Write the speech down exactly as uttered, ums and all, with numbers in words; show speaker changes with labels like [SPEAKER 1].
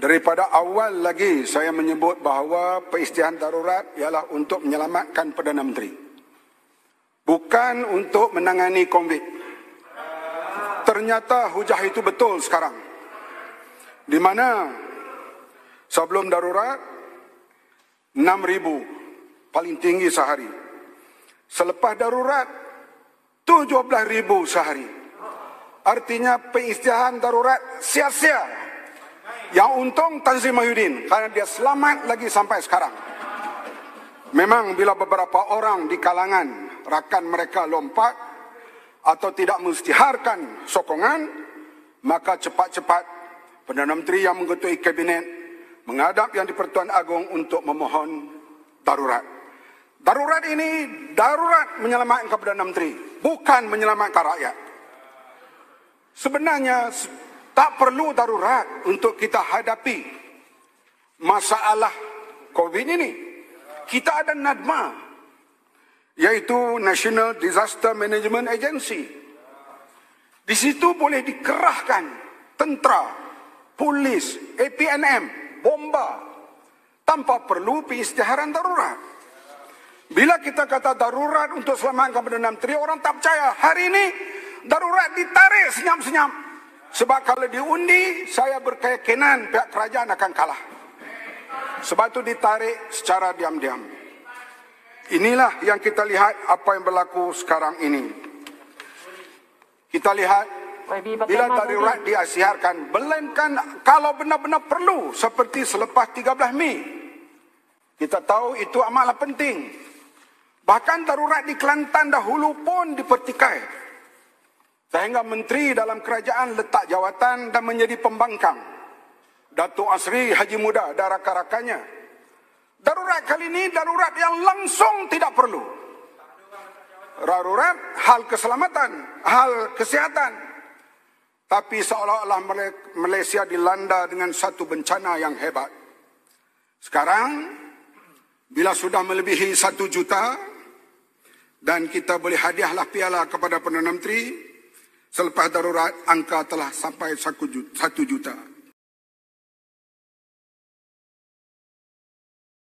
[SPEAKER 1] Daripada awal lagi saya menyebut bahawa peristihan darurat ialah untuk menyelamatkan Perdana Menteri. Bukan untuk menangani COVID. Ternyata hujah itu betul sekarang. Di mana sebelum darurat enam ribu paling tinggi sehari. Selepas darurat tujuh belas ribu sehari. Artinya peristihan darurat sia-sia. Yang untung Tan Sri Mahyudin kerana dia selamat lagi sampai sekarang. Memang bila beberapa orang di kalangan rakan mereka lompat atau tidak mengisytiharkan sokongan, maka cepat-cepat Perdana Menteri yang mengetuai kabinet menghadap Yang di-Pertuan Agong untuk memohon darurat. Darurat ini darurat menyelamatkan Perdana Menteri, bukan menyelamatkan rakyat. Sebenarnya tak perlu darurat untuk kita hadapi masalah COVID ini. Kita ada NADMA, iaitu National Disaster Management Agency. Di situ boleh dikerahkan tentera, polis, A P N M, bomba, tanpa perlu peristiharan darurat. Bila kita kata darurat untuk selamatkan Perdana Menteri, orang tak percaya. Hari ini darurat ditarik senyap-senyap. Sebab kalau diundi, saya berkeyakinan pihak kerajaan akan kalah. Sebab itu ditarik secara diam-diam. Inilah yang kita lihat apa yang berlaku sekarang ini. Kita lihat bila darurat diasiharkan, melainkan kalau benar-benar perlu seperti selepas tiga belas Mei. Kita tahu itu amatlah penting. Bahkan darurat di Kelantan dahulu pun dipertikai. Sehingga menteri dalam kerajaan letak jawatan dan menjadi pembangkang. Datuk Asri Haji Muda dan rakan-rakannya. Darurat kali ini darurat yang langsung tidak perlu. Darurat hal keselamatan, hal kesihatan. Tapi seolah-olah Malaysia dilanda dengan satu bencana yang hebat. Sekarang, bila sudah melebihi satu juta, dan kita boleh hadiahlah piala kepada Perdana Menteri, selepas darurat, angka telah sampai satu juta.